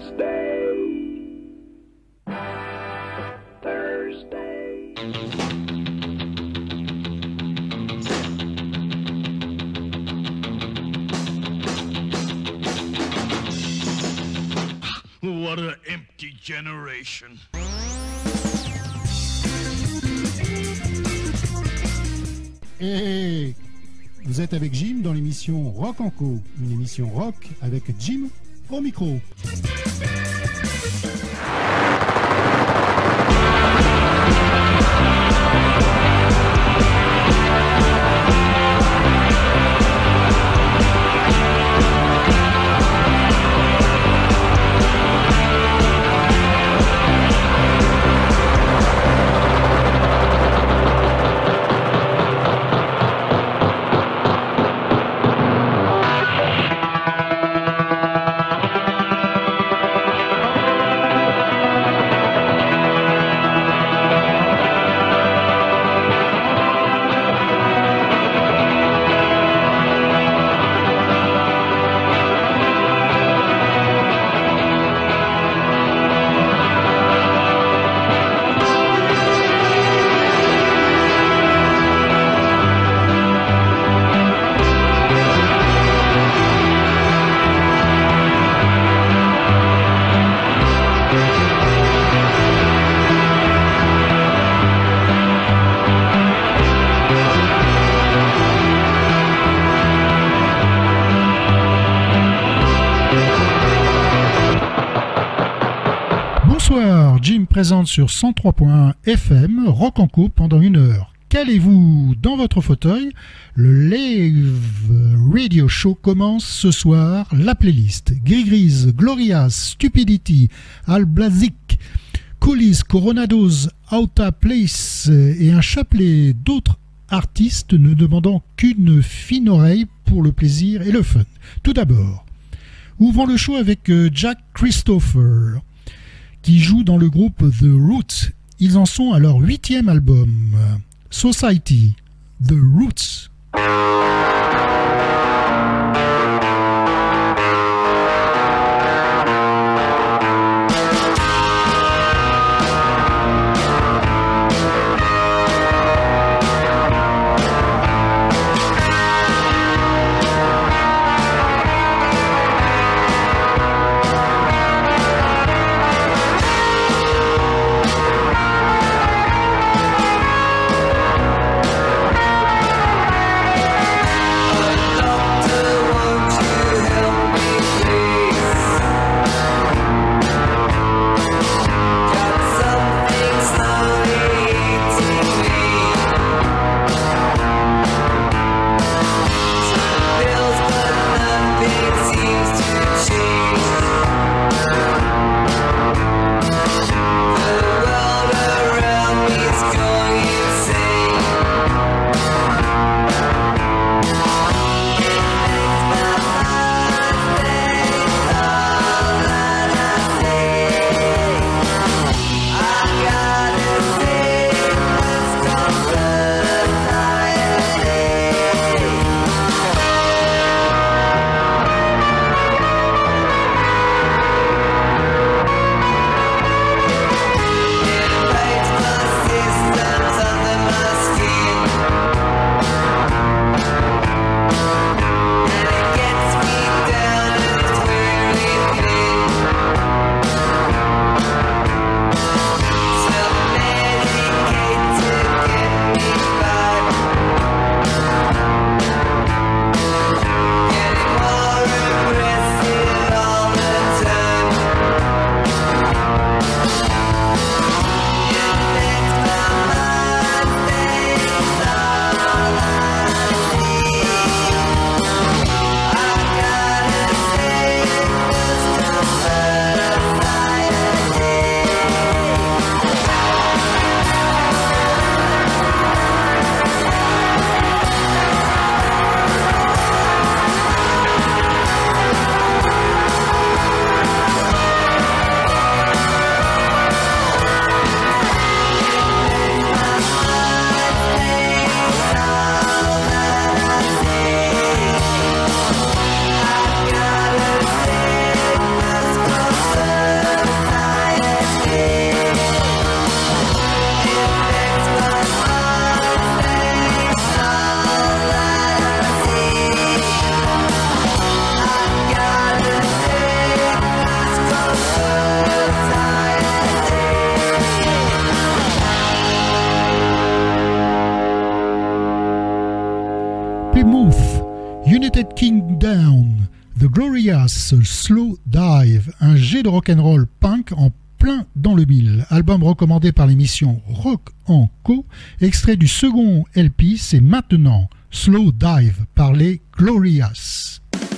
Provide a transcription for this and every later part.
What an empty generation. Et vous êtes avec Jim dans l'émission Rock en Co, une émission rock avec Jim au micro. Bonsoir, Jim présente sur 103.1 FM Rock en Co pendant 1 heure. Calez-vous dans votre fauteuil, le Live Radio Show commence ce soir. La playlist Grigris, Glorias, Stupidity, Al Blazik, Colis, Coronados, Outa Place et un chapelet d'autres artistes ne demandant qu'une fine oreille pour le plaisir et le fun. Tout d'abord, ouvrons le show avec Jack Christopher, qui joue dans le groupe The Roots. Ils en sont à leur 8e album, Society, The Roots. United Kingdom, The Glorious Slow Dive, un jet de rock'n'roll punk en plein dans le mille. Album recommandé par l'émission Rock en Co, extrait du second LP, c'est maintenant Slow Dive par les Glorious.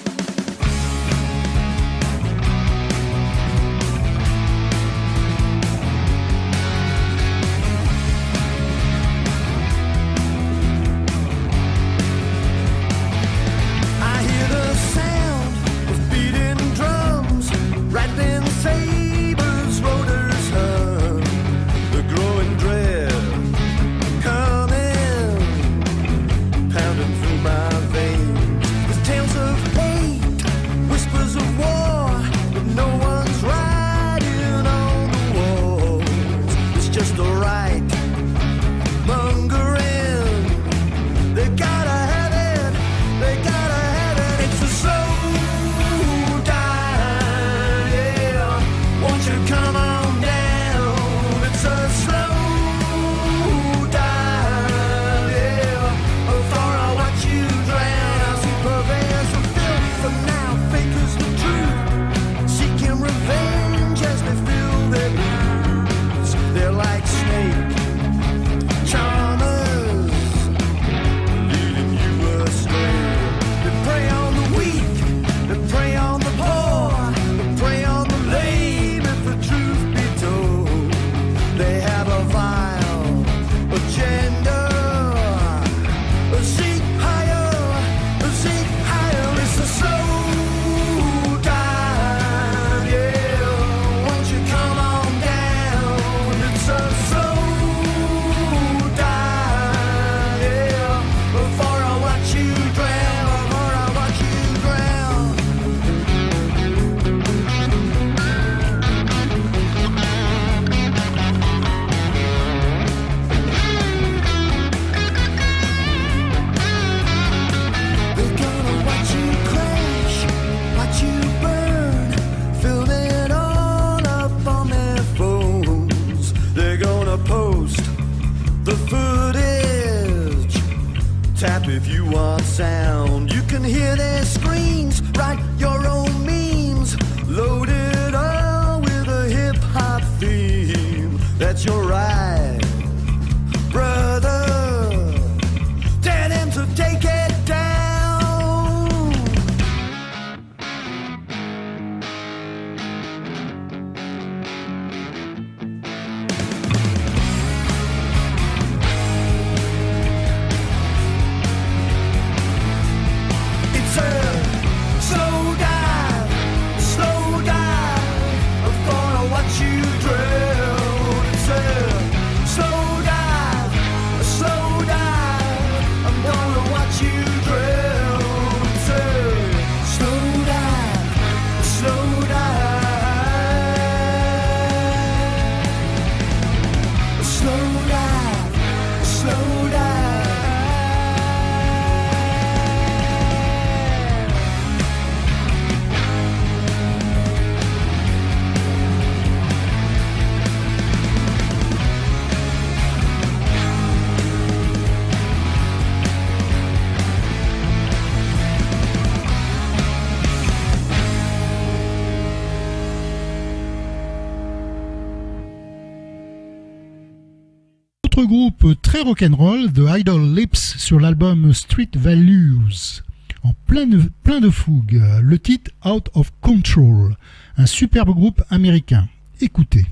Groupe très rock'n'roll, The Idle Lips, sur l'album Street Values, en plein de fougue, le titre Out of Control, un superbe groupe américain. Écoutez,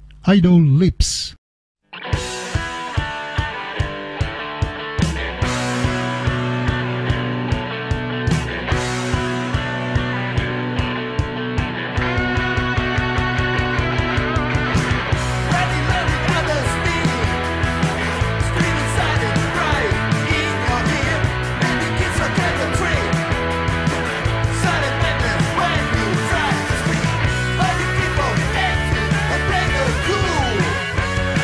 Idle Lips. Cool.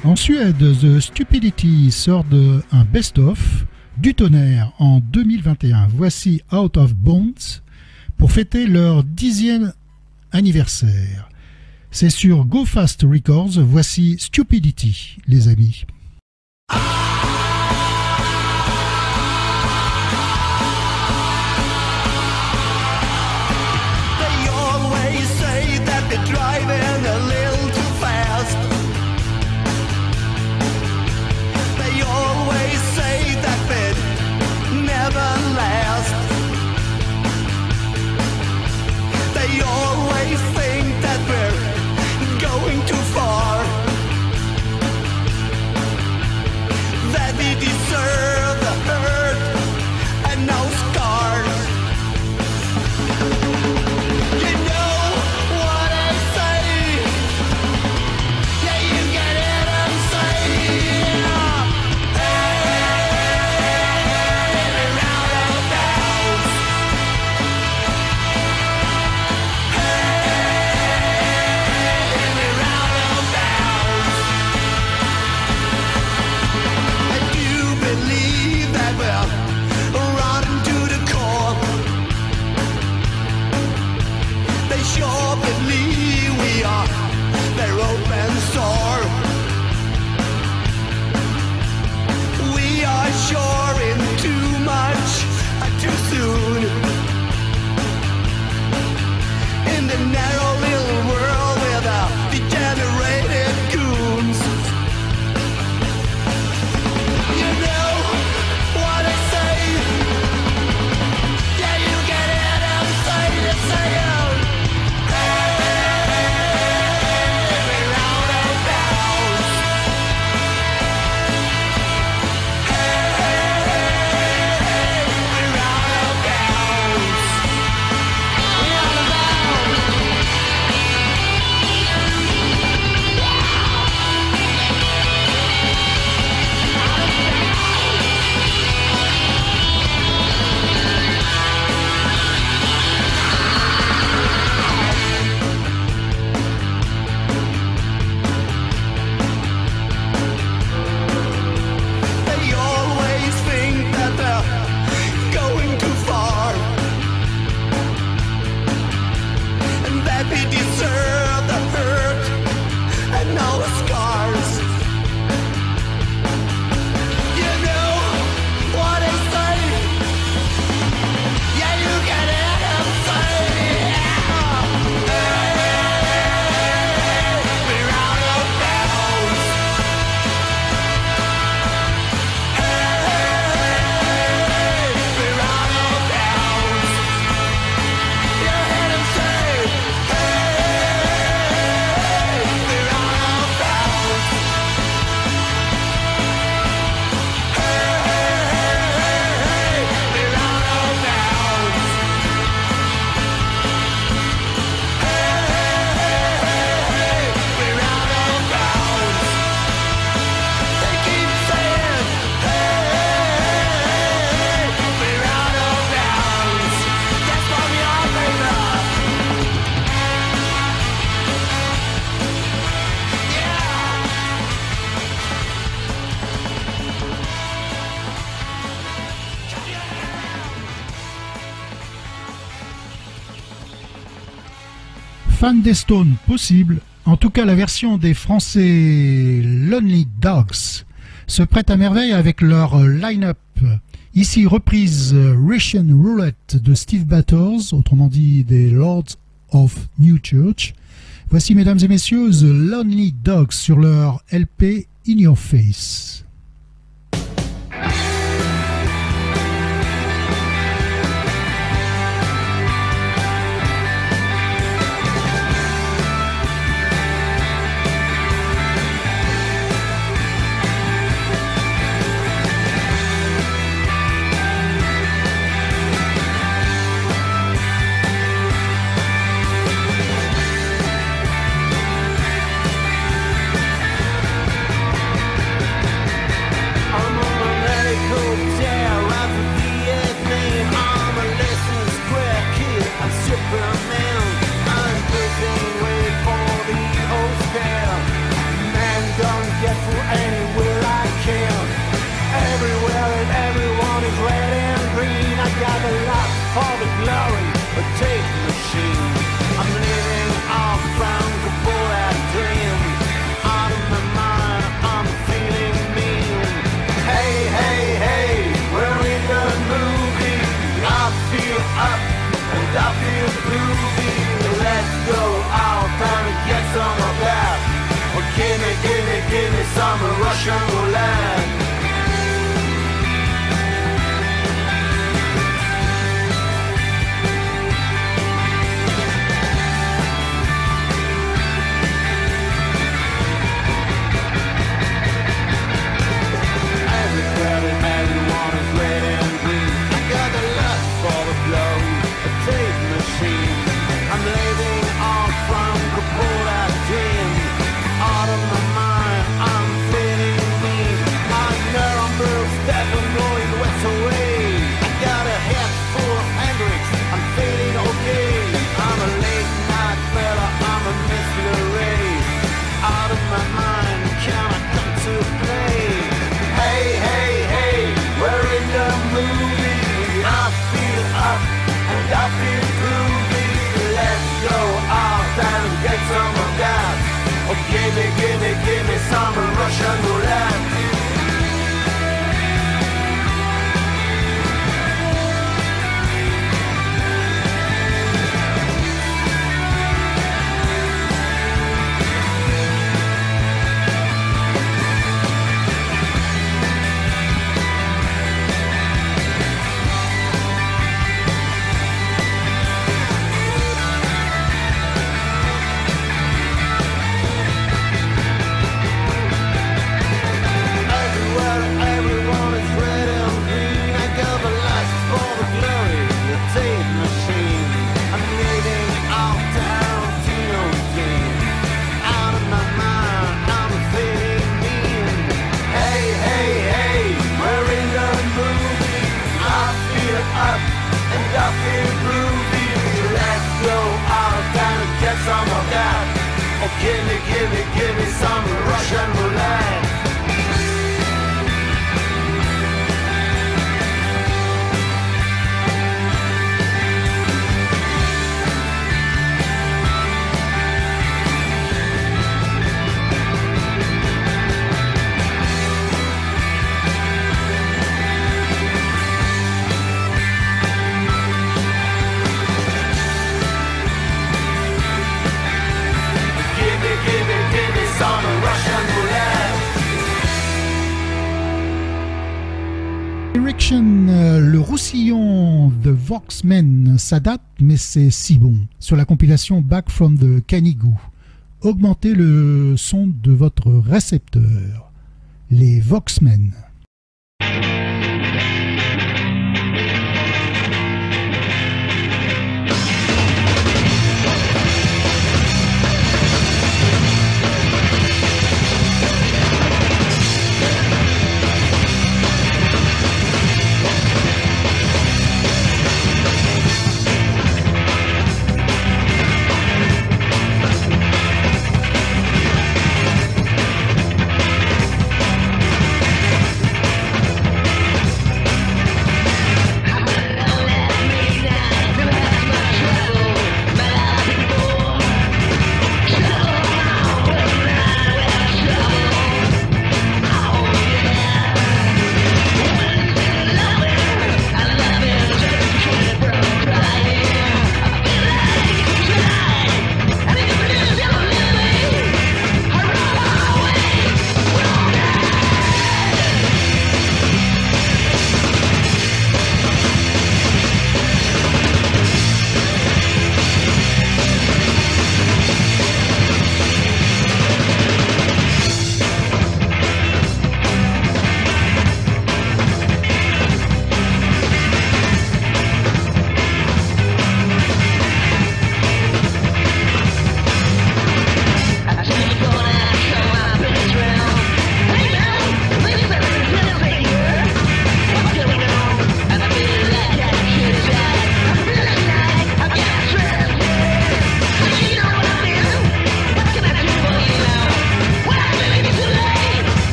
En Suède, The Stupidity sort un best-of du tonnerre en 2021. Voici Out of Bounds pour fêter leur 10e anniversaire. C'est sur Go Fast Records. Voici Stupidity, les amis. They always say that they're driving a little too fast. They always say that they'd never last. They always think that we're going too far, that we deserve the hurt and no scars. You know what I say? Yeah, you get it and say, yeah. Hey, round of bounds. Hey, round of bounds. I do believe that we're running to the core. They sure believe we are their open sore. We are sure in too much too soon. In the narrow little world with degenerated goons. You know what I say? Yeah, you get it and say it, say it. Hey, round of bounds. Hey, round of bounds. Round of bounds. They always think that they're going too far, and that we deserve the hurt and no scars. You know what I say? Yeah, you get it and say, yeah. Hey, we're out of bounds. We're out of bounds. You hear them say, hey, we're out of bounds. Hey, we're out of bounds. We're out of bounds. They keep saying, hey, we're out of bounds. That's what we are, baby. Yeah. Fan des Stones possible, en tout cas la version des Français Lonely Dogs se prête à merveille avec leur line-up. Ici reprise Russian Roulette de Steve Batters, autrement dit des Lords of New Church. Voici mesdames et messieurs The Lonely Dogs sur leur LP In Your Face. some Russian roulette. Everyone is red and green. I got the lust for the blow, a tape machine. I'm living on from Coppola dream. Out of my mind, I'm feeling mean. My Nuremberg step and going west away. I got a head full of Hendrix, I'm feeling okay. I'm a late night fella, I'm a Mr. Ray. Out of my mind, can I come to play? Hey, hey, hey, we're in the movie. I feel up and I feel groovy. Let's go out and get some of that. Oh, give me some Russian roulette. Everyone is red and green. I got the lust for the glory, the tape machine. I'm leaving out town, Tino Dean. Out of my mind, I'm feeling mean. Hey, hey, hey, we're in the movie. I feel up and I feel groovy. Let's go out and get some of that. Oh, give me some Russian roulette. Give me some Russian roulette. Erection, le Roussillon The Voxmen, ça date, mais c'est si bon. Sur la compilation Back from the Canigou. Augmentez le son de votre récepteur. Les Voxmen.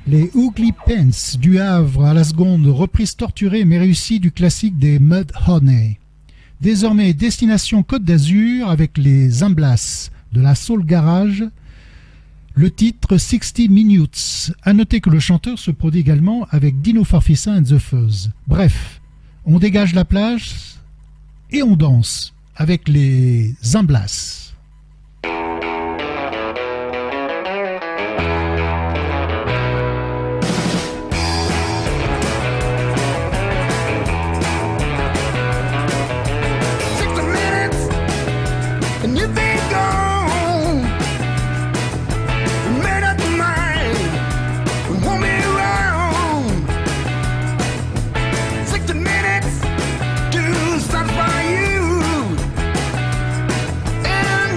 Les Ugly Pants du Havre à la seconde, reprise torturée mais réussie du classique des Mudhoney. Désormais destination Côte d'Azur avec les Zimblas de la Soul Garage, le titre 60 Minutes. À noter que le chanteur se produit également avec Dino Farfisa and the Fuzz. Bref, on dégage la plage et on danse avec les Zimblas. 60 minutes, and you've been gone. You made up your mind, we won't be around. 60 minutes to satisfy you, and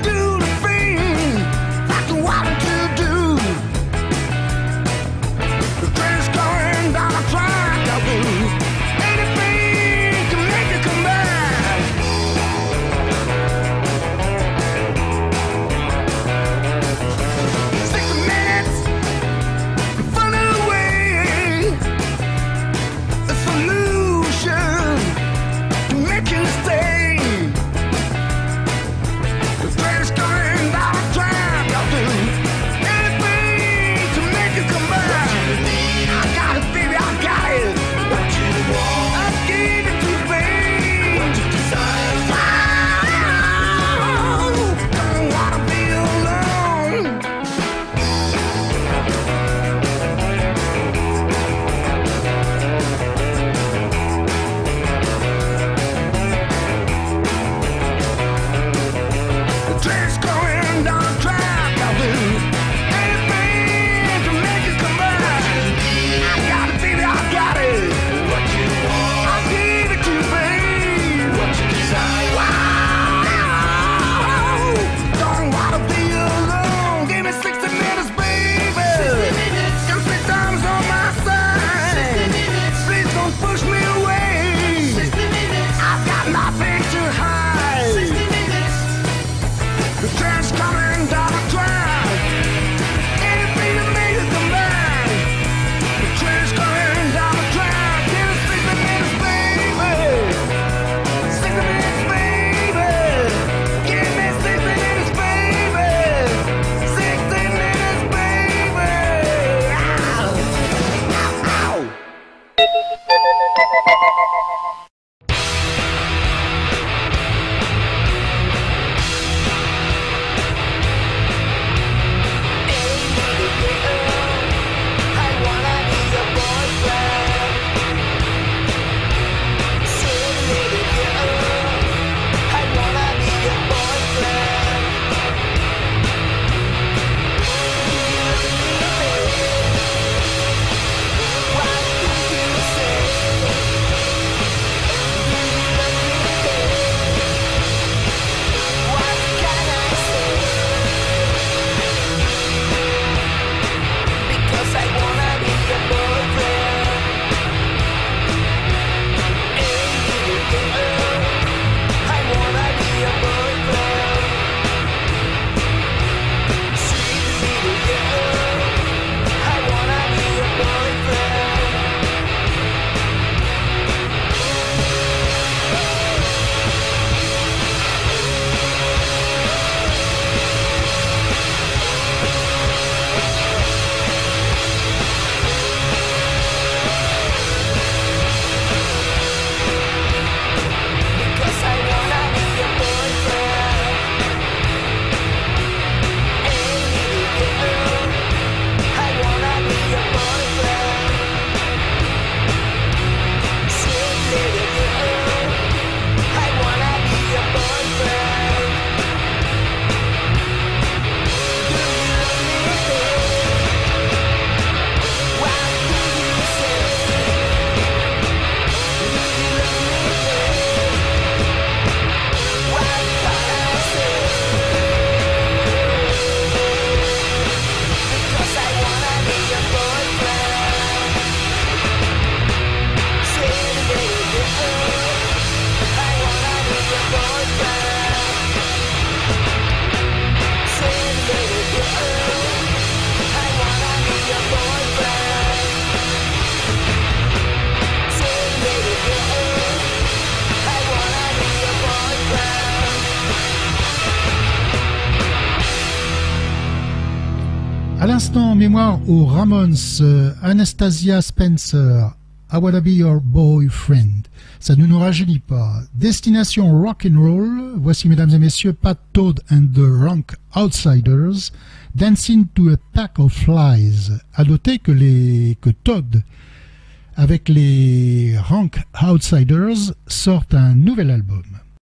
l'instant, mémoire aux Ramones, Anastasia Spencer, I Wanna Be Your Boyfriend. Ça ne nous rajeunit pas. Destination Rock'n'Roll, voici mesdames et messieurs Pat Toad and the Rank Outsiders, Dancing to a Pack of Flies. À noter que Todd, avec les Rank Outsiders, sortent un nouvel album.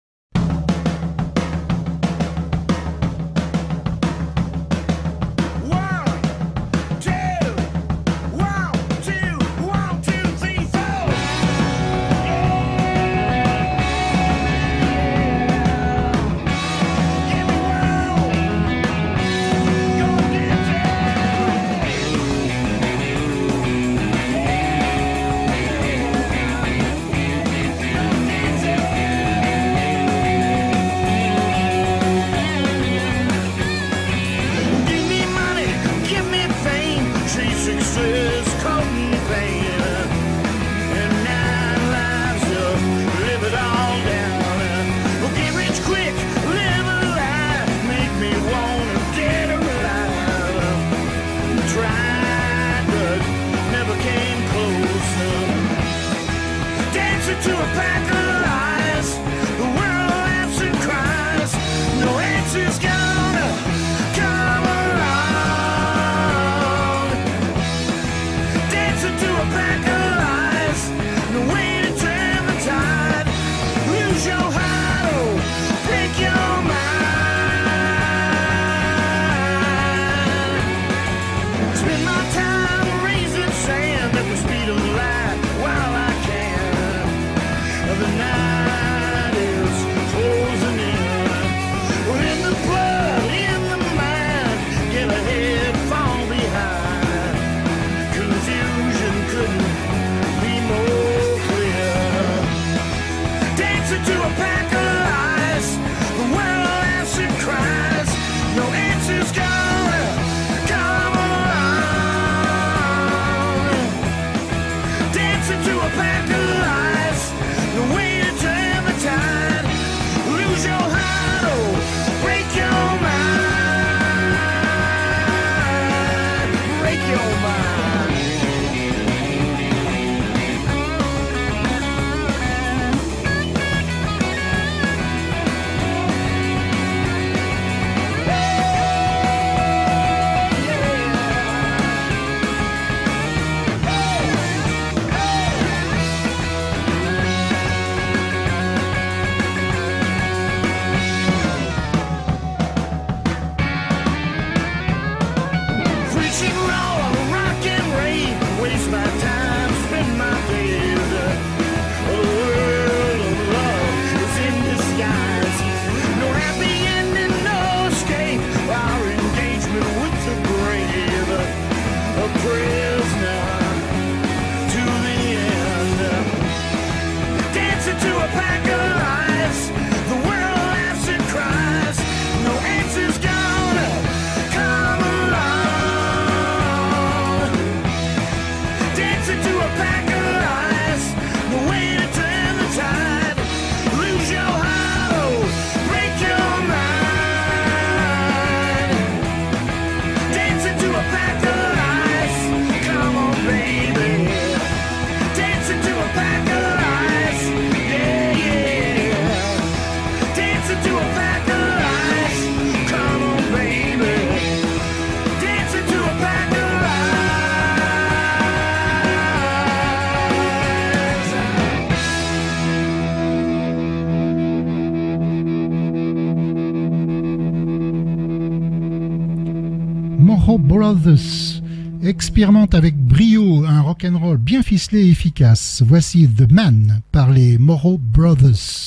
Morrow Brothers expérimente avec brio un rock'n'roll bien ficelé et efficace. Voici The Man par les Morrow Brothers.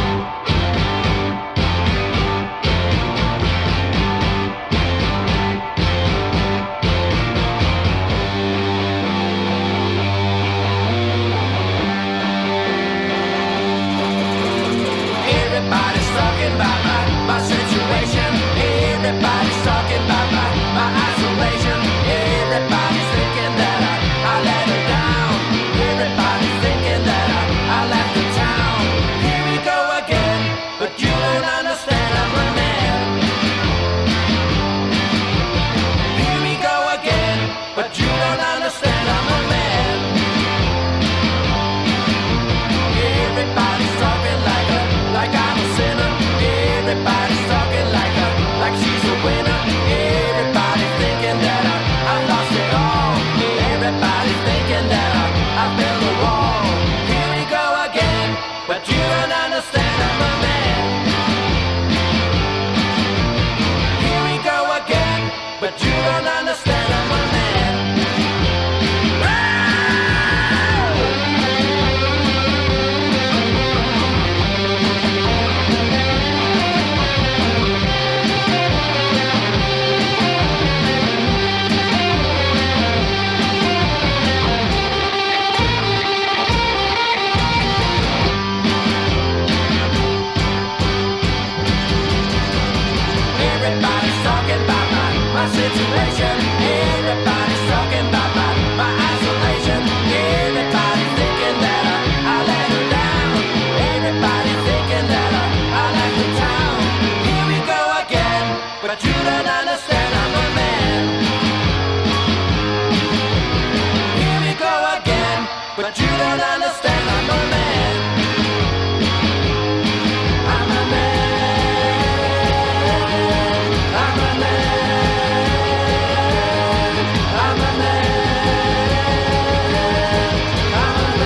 Everybody's talking about my situation. Everybody's talking about my isolation. Everybody's thinking that I let her down. Everybody's thinking that I left the town. Here we go But you don't understand, I'm a man. I'm a man. I'm a man. I'm a man. I'm a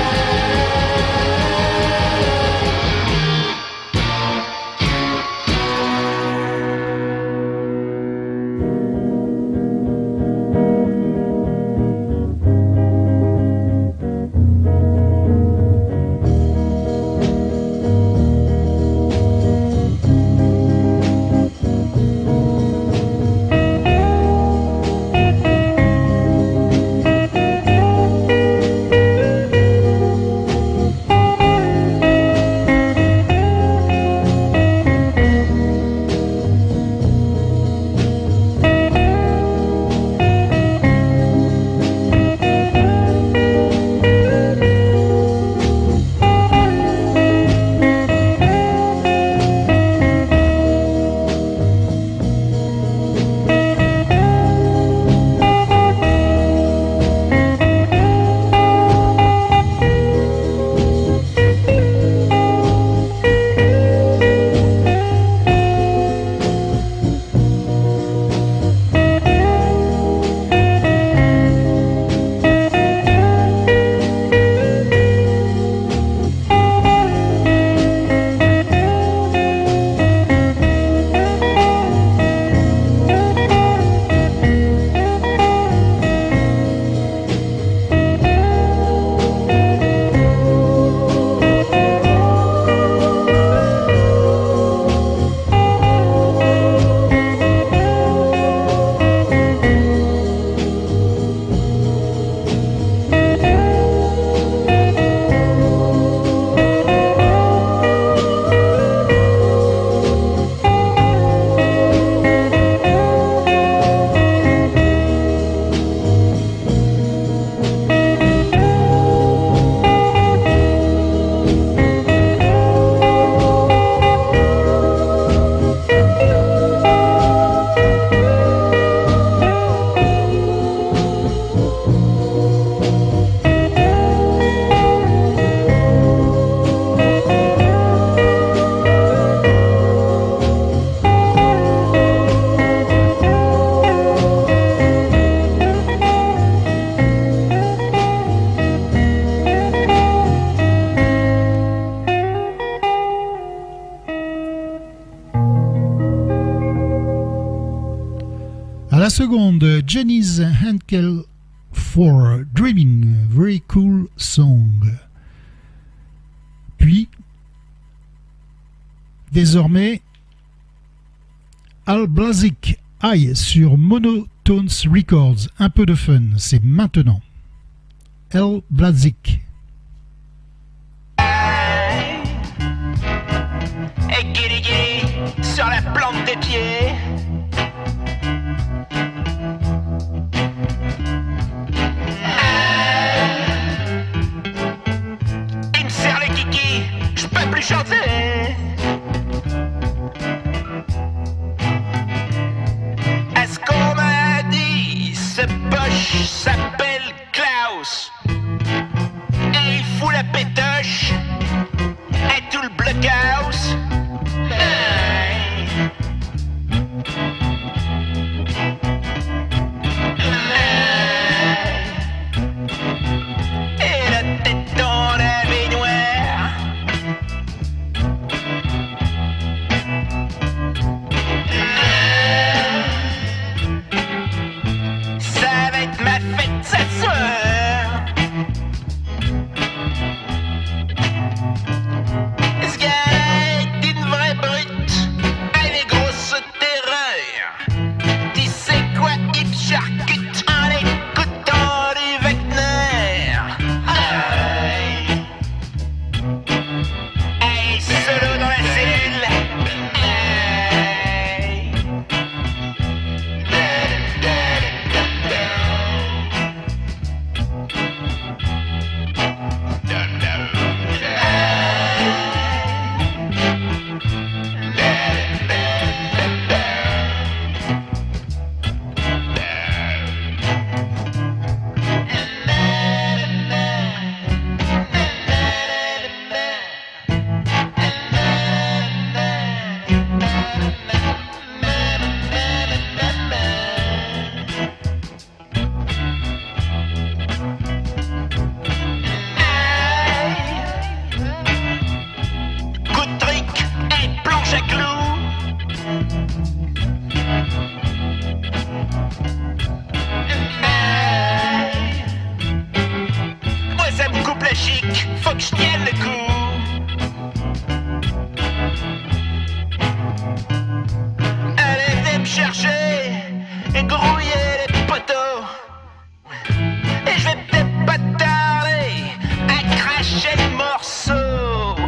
la seconde, Jenny's Henkel for Dreaming, Very Cool Song. Puis, désormais, Al Blazik High sur Monotones Records. Un peu de fun, c'est maintenant. Al Blazik. Et guili guili sur la plante des pieds. Il me serre les kikis, je peux plus chanter. Est-ce qu'on m'a dit ce poche s'appelle Klaus? Et il fout la pétoche et tout le blockhouse. Et la tête dans la baignoire. Ça va être ma fête ce soir. It's gonna magique, faut que je tienne le coup. Elle est venue me chercher et grouiller les poteaux. Et je vais peut-être pas tarder à cracher le morceau.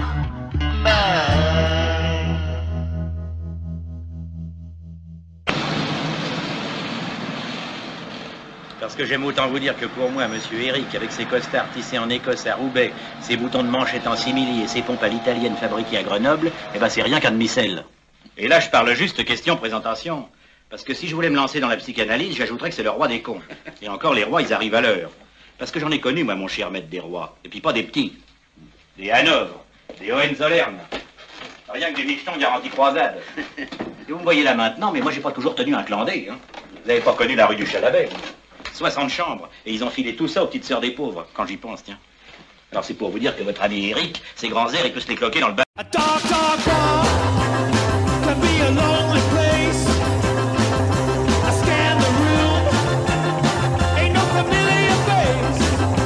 Parce que j'aime autant vous dire que pour moi, monsieur Eric, avec ses costards tissés en Écosse à Roubaix, ses boutons de manchette en simili et ses pompes à l'italienne fabriquées à Grenoble, eh ben c'est rien qu'un demi-sel. Et là, je parle juste question présentation. Parce que si je voulais me lancer dans la psychanalyse, j'ajouterais que c'est le roi des cons. Et encore, les rois, ils arrivent à l'heure. Parce que j'en ai connu, moi, mon cher maître des rois. Et puis pas des petits. Des Hanovre, des Hohenzollern. Rien que des Michelons garantie croisade. Et vous me voyez là maintenant, mais moi, j'ai pas toujours tenu un clandé, hein. Vous n'avez pas connu la rue du Chalabet. 60 chambres, et ils ont filé tout ça aux petites sœurs des pauvres, quand j'y pense, tiens. Alors c'est pour vous dire que votre ami Eric, ses grands airs, il peut se les cloquer dans le bas. A dark, dark bar can be a lonely place. I scan the room, ain't no familiar face.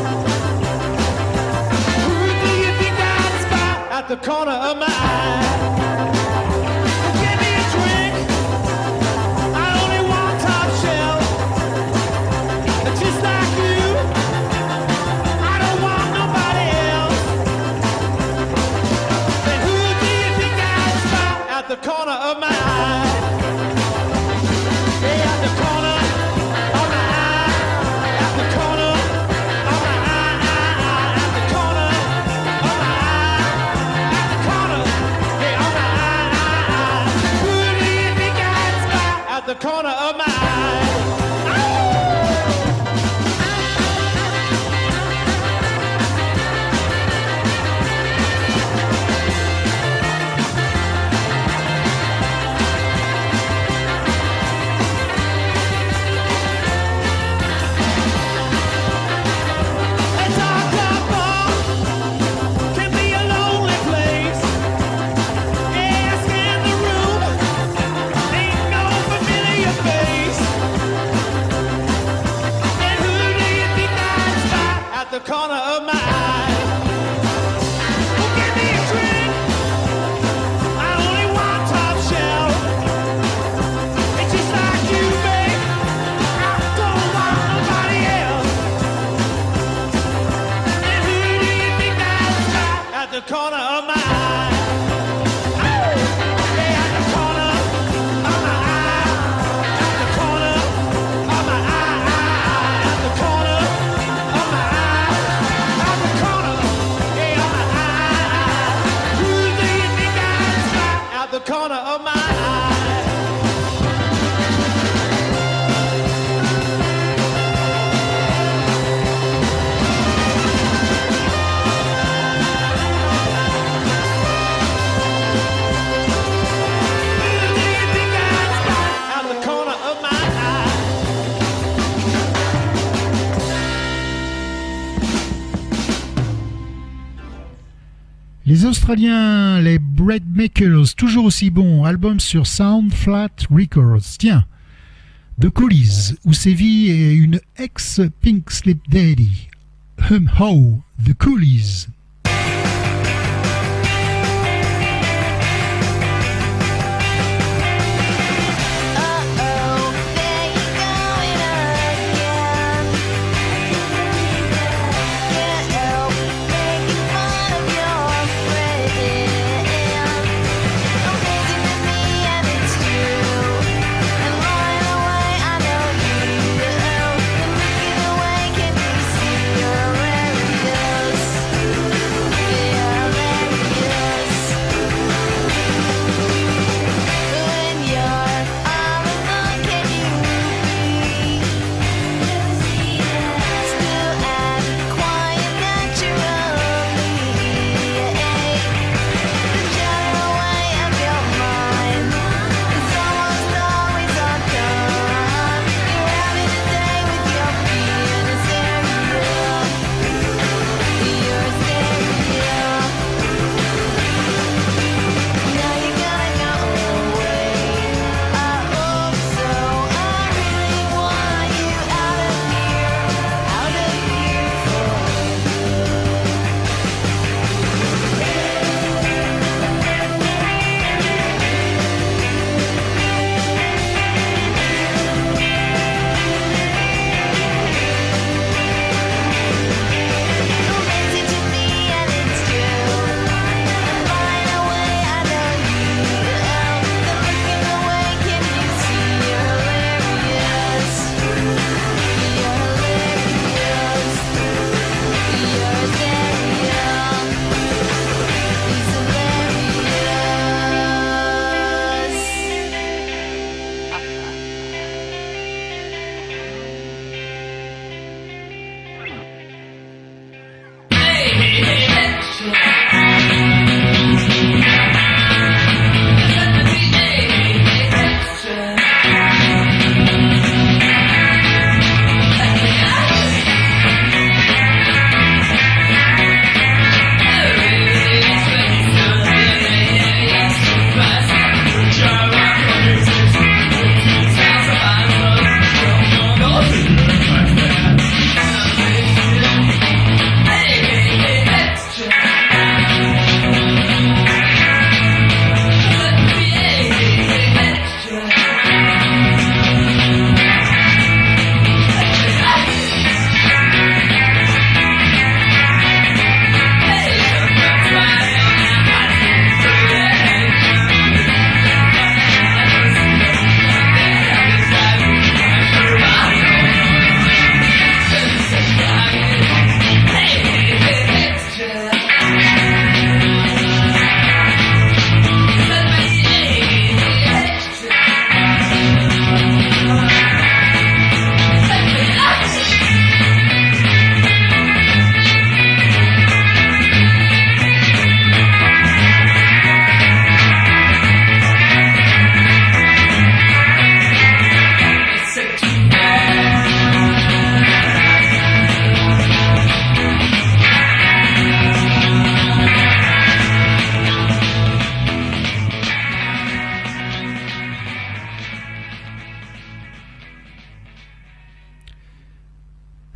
Who do you think I'd spot at the corner of my eye? Give me a drink, I only want top shelf. Just like you, I don't want nobody else. Then who do you think I'd spot at the corner of my eye? Hey, at the corner of my eye. At the corner of my eye. At the corner of my eye. At the corner, hey, of my eye. Who do you think I'd spot at the corner of my eye? The corner of my eye. Oh, give me a drink. I only want top shelf. It's just like you, babe. I don't want nobody else. And who do you think I'd stop at the corner of my eye? Oh, yeah, at the corner of my eye. At the corner of my eye. At the corner of my eye. The corner of my eye. Who do you think I'd spot at the corner of my eye? Les Australiens, les Breadmakers, toujours aussi bons, album sur Sound Flat Records. Tiens, The Coolies, où sévit une ex-Pink Slip Daddy. Ho, The Coolies. Away, can you see your areas?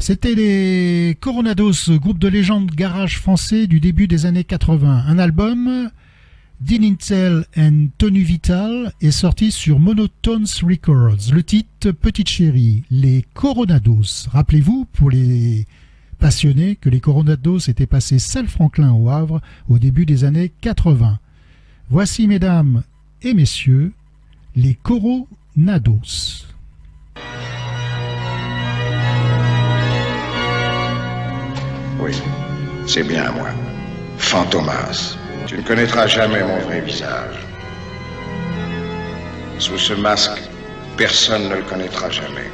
C'était les Coronados, groupe de légende garage français du début des années 80. Un album, Dean Intel and Tony Vital, est sorti sur Monotones Records. Le titre, Petite Chérie, les Coronados. Rappelez-vous, pour les passionnés, que les Coronados étaient passés Salle Franklin au Havre au début des années 80. Voici, mesdames et messieurs, les Coronados. Oui, c'est bien moi. Fantomas. Tu ne connaîtras jamais mon vrai visage. Sous ce masque, personne ne le connaîtra jamais.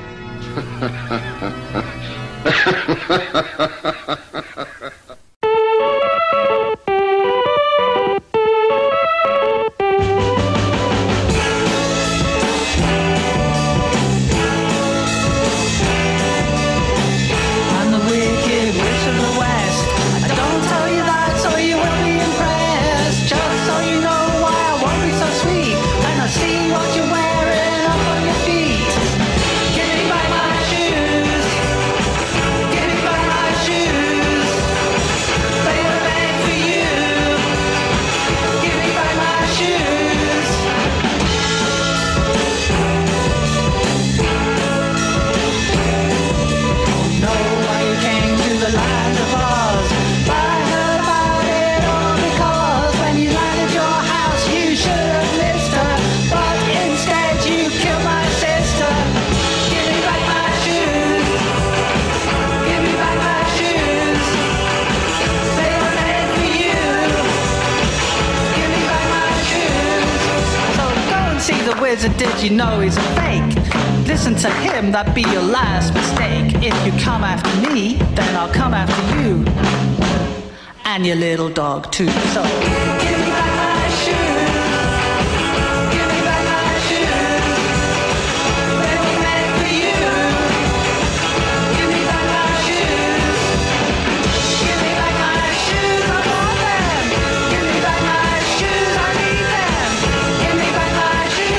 Did you know he's a fake? Listen to him, that'd be your last mistake. If you come after me, then I'll come after you. And your little dog too. So give me back my shoes. Give me back my shoes. They were made for you. Give me back my shoes. Give me back my shoes, I want them. Give me back my shoes, I need them. Give me back my shoes.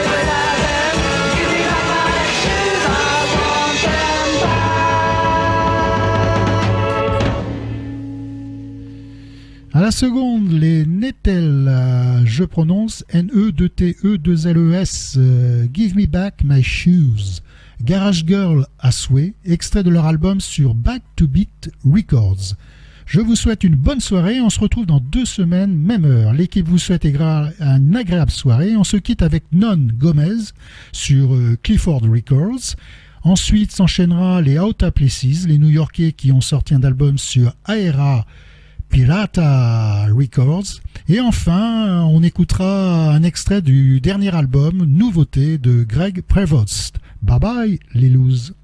À la seconde, les Nettel, je prononce N-E-2-T-E-2-L-E-S, Give Me Back My Shoes, Garage Girl à souhait, extrait de leur album sur Back to Beat Records. Je vous souhaite une bonne soirée, on se retrouve dans 2 semaines, même heure. L'équipe vous souhaite une agréable soirée, on se quitte avec Non Gomez sur Clifford Records. Ensuite s'enchaînera les Out of Places, les New-Yorkais qui ont sorti un album sur Aera Pirata Records. Et enfin, on écoutera un extrait du dernier album, Nouveauté, de Greg Prevost. Bye bye, les looses.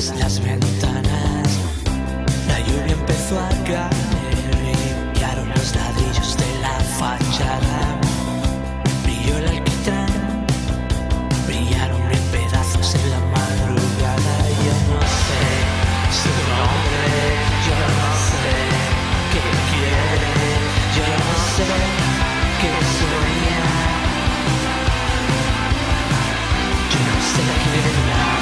todas las ventanas. La lluvia empezó a caer y brillaron los ladrillos de la fachada. Brilló el alquitrán, brillaron en pedazos en la madrugada. Yo no sé su nombre, yo no sé qué quiere, yo no sé qué sueña, yo no sé qué nada.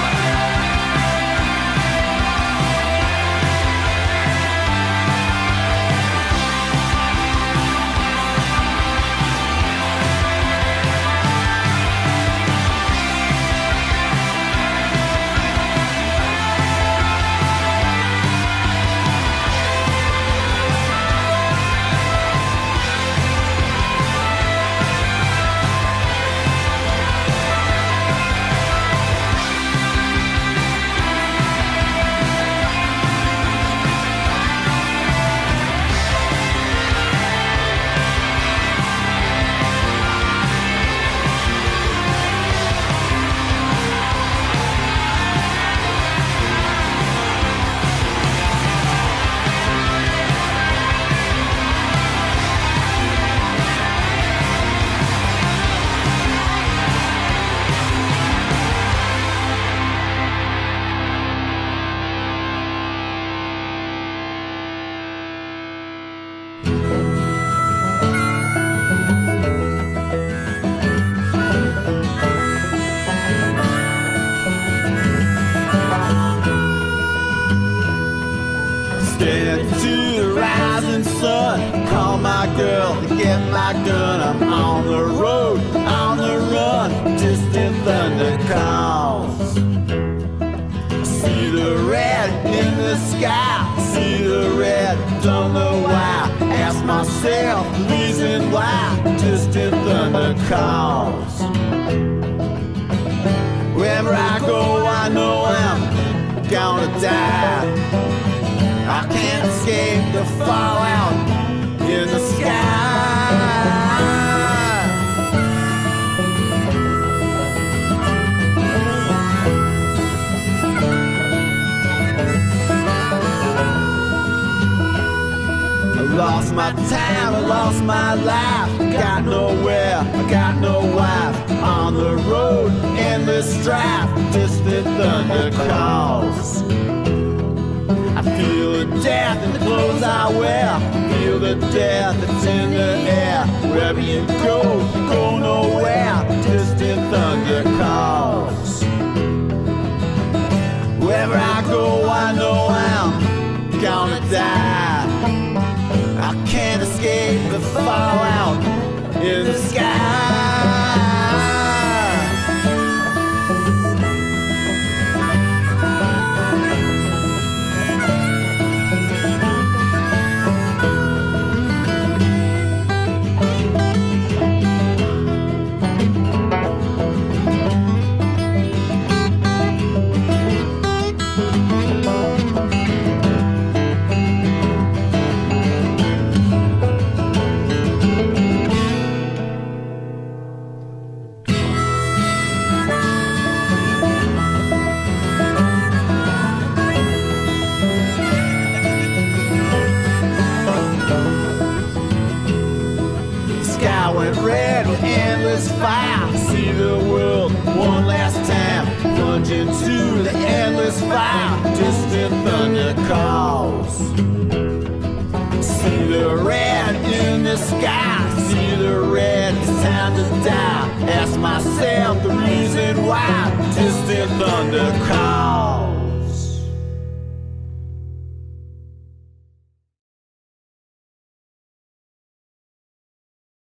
Ask myself the reason why distant thunder calls.